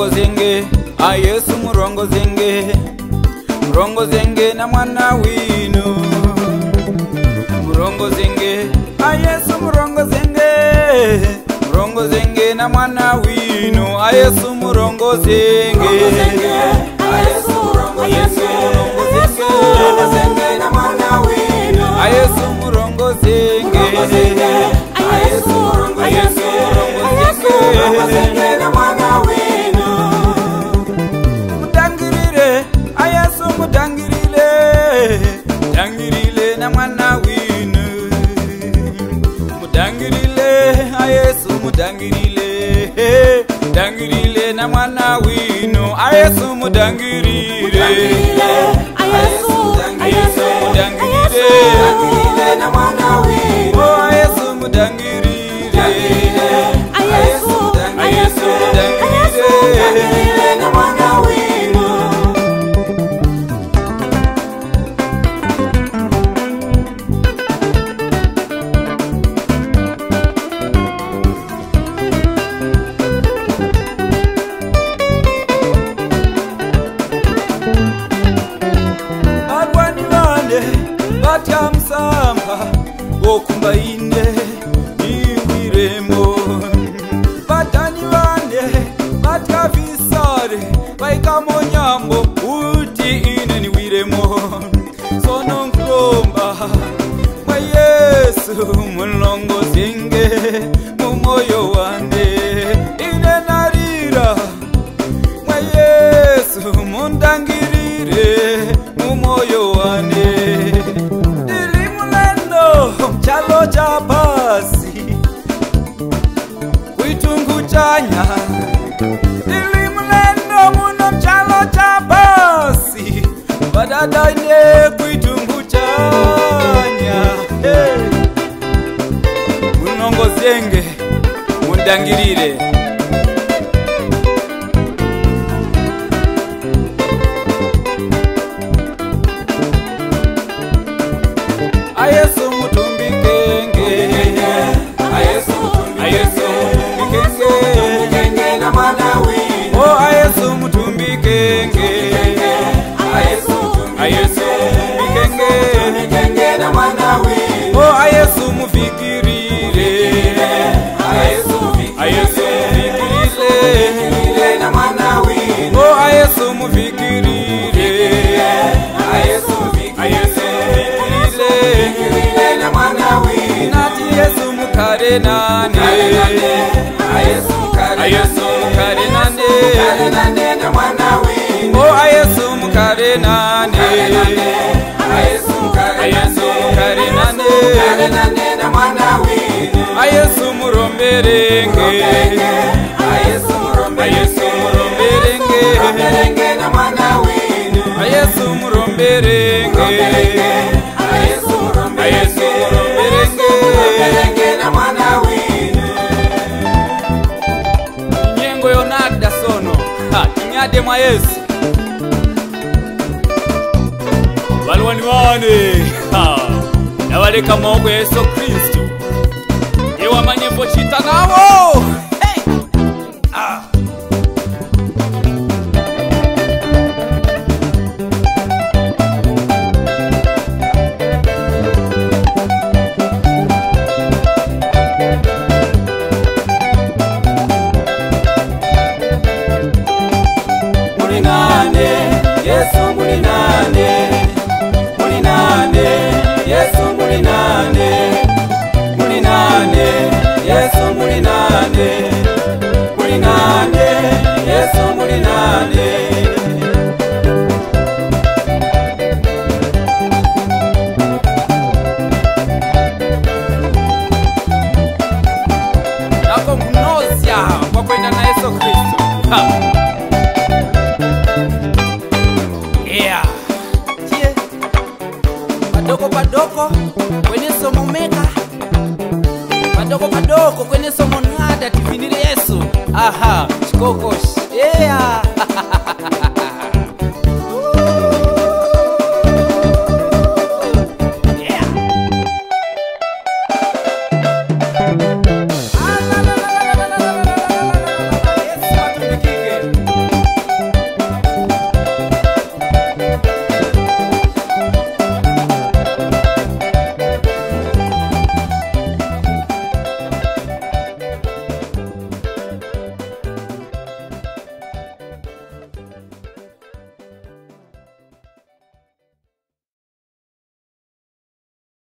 murongo zenge, Yesu murongo zenge, murongo zenge na mwana winu. Murongo zenge, Yesu murongo zenge, murongo zenge na mwana winu. Yesu murongo zenge, Yesu murongo zenge, murongo zenge na mwana winu. Yesu murongo zenge, Yesu murongo zenge, na mwana winu. Mutangirire, Yesu mutangirire, mutangirire na mwana winu. Mutangirire, Yesu mutangirire, mutangirire na mwana winu. Yesu mutangirire, Yesu mutangirire na mwana winu. Yesu mutangirire, Yesu mutangirire na mwana winu. Barwani bane batyamsamba okumba ine iwiremo. Batani bane batyafisare baikamo nyambo uti ine niwiremo. Sono nkulomba mwa Yesu mulongo zenge mumoyo wande. Ine narira mwa Yesu mundangirire mumoyo wane. Ilimulendo chalo cha pasi kuitungu chanya. Ilimulendo muno chalo cha pasi badadaine kuitungu chanya. Hey. Munongo zenge mundangirire. Yesu mutumbikenge, Yesu mutumbikenge na mwana winu. Yesu mutumbikenge, Yesu mutumbikenge na mwana winu. Yesu mufikirire, Yesu mufikirire na mwana winu. Yesu mufikirire, Yesu mufikirire na mwana winu. nati Yesu mukare nane, Yesu mukare nane, na mwana winu. Yesu mukare nane, Yesu mukare nane, na mwana winu. Yesu muromberenge, Yesu muromberenge, na mwana winu. Yesu muromberenge, Yesu muromberenge, na mwana winu. nyengo yonada sono tinyade mwa Yesu. Balwani wane nabaleka mawoko ya Yesu Kristo ewamanye pochita nabo. Hey! Mulinane, Yesu mulinane. Mulinane, Yesu mulinane. Mulinane, Yesu mulinane. Mulinane, Yesu mulinane. Nako mnozya kwa kwenda na Yesu Kristo. Yeah. Tie. Padoko padoko kwenye somo meka. Padoko padoko kwenye somo nada tifinire Yesu. Aha, chikokosh. Yeah.